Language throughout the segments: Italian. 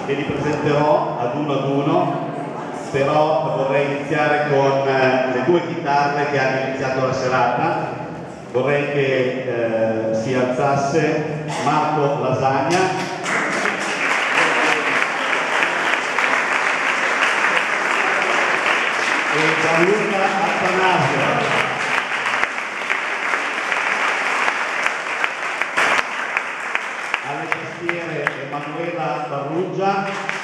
che li presenterò ad uno, però vorrei iniziare con le due chitarre che hanno iniziato la serata. Vorrei che si alzasse Marco Lasagna e Gianluca Attanasio. Alle tastiere Emanuela Barruggia,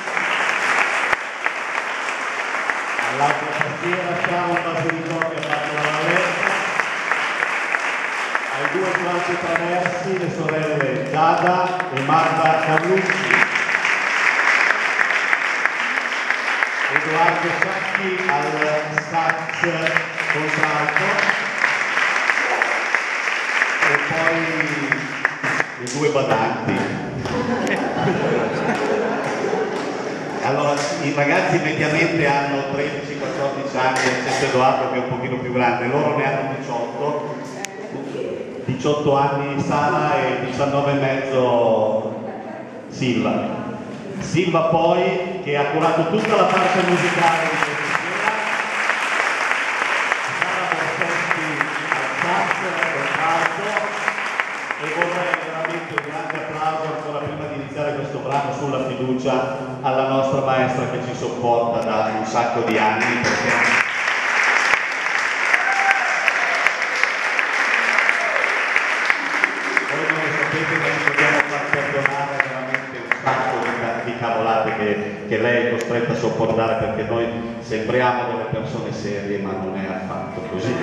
all'altra tastiera Sharon Basilicò che ha fatto la valletta, ai due flauti traversi le sorelle Giada e Marta Carlucci, Edoardo Sacchi al sax contralto e poi i due badanti. Allora, i ragazzi mediamente hanno 13-14 anni, eccetto Edoardo che è un pochino più grande, loro ne hanno 18 anni Sara e 19 e mezzo Silva. Silva poi, che ha curato tutta la parte musicale di questa sera, Sara Borsetti al sax, al contralto, e vorrei veramente un grande applauso ancora prima di iniziare questo brano sulla fiducia alla nostra maestra che ci sopporta da un sacco di anni, perché voi non lo sapete, ma ci dobbiamo far perdonare veramente un sacco di cavolate che lei è costretta a sopportare, perché noi sembriamo delle persone serie ma non è affatto così.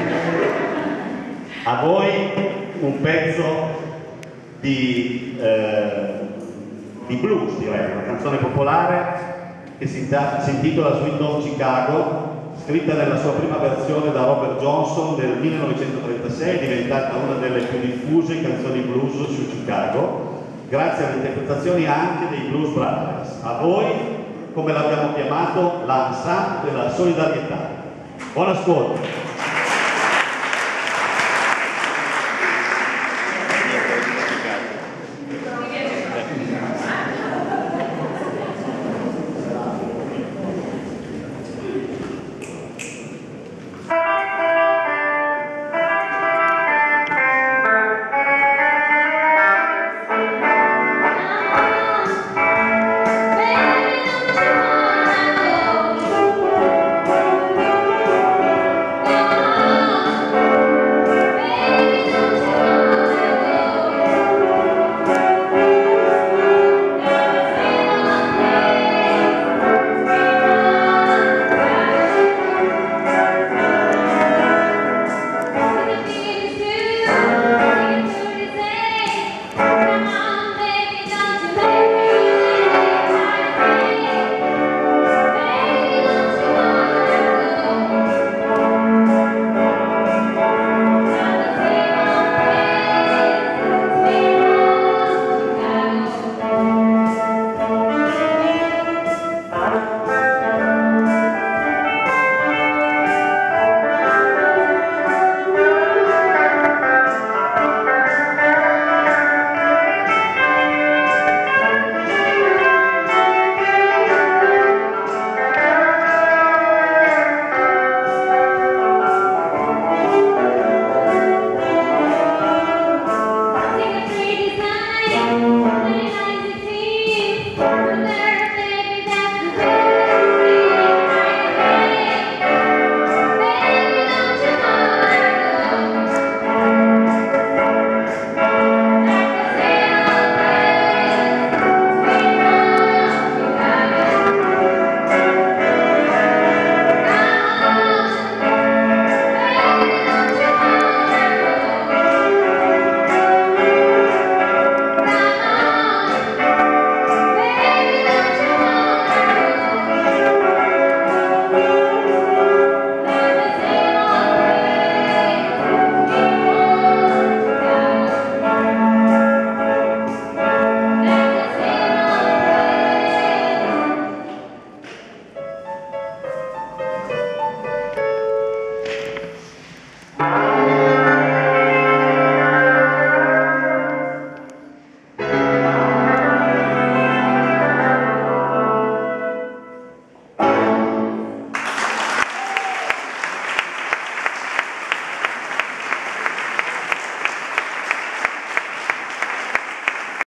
A voi un pezzo di blues, direi, una canzone popolare che si intitola Sweet Home Chicago, scritta nella sua prima versione da Robert Johnson nel 1936, diventata una delle più diffuse canzoni blues su Chicago, grazie alle interpretazioni anche dei Blues Brothers. A voi, come l'abbiamo chiamato, l'ensemble della solidarietà. Buon ascolto!